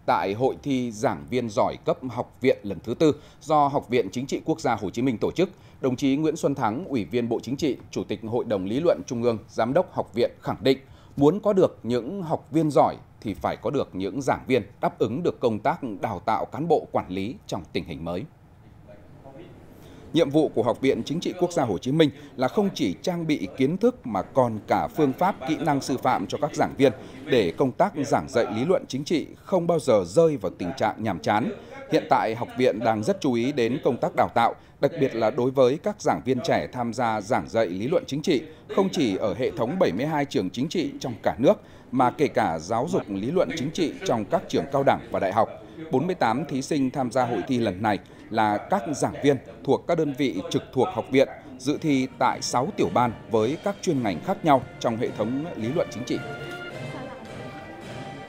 Tại hội thi giảng viên giỏi cấp học viện lần thứ tư do Học viện Chính trị Quốc gia Hồ Chí Minh tổ chức, đồng chí Nguyễn Xuân Thắng, Ủy viên Bộ Chính trị, Chủ tịch Hội đồng Lý luận Trung ương, Giám đốc Học viện khẳng định, muốn có được những học viên giỏi thì phải có được những giảng viên đáp ứng được công tác đào tạo cán bộ quản lý trong tình hình mới. Nhiệm vụ của Học viện Chính trị Quốc gia Hồ Chí Minh là không chỉ trang bị kiến thức mà còn cả phương pháp, kỹ năng sư phạm cho các giảng viên để công tác giảng dạy lý luận chính trị không bao giờ rơi vào tình trạng nhàm chán. Hiện tại, học viện đang rất chú ý đến công tác đào tạo, đặc biệt là đối với các giảng viên trẻ tham gia giảng dạy lý luận chính trị, không chỉ ở hệ thống 72 trường chính trị trong cả nước, mà kể cả giáo dục lý luận chính trị trong các trường cao đẳng và đại học. 48 thí sinh tham gia hội thi lần này là các giảng viên thuộc các đơn vị trực thuộc học viện, dự thi tại 6 tiểu ban với các chuyên ngành khác nhau trong hệ thống lý luận chính trị.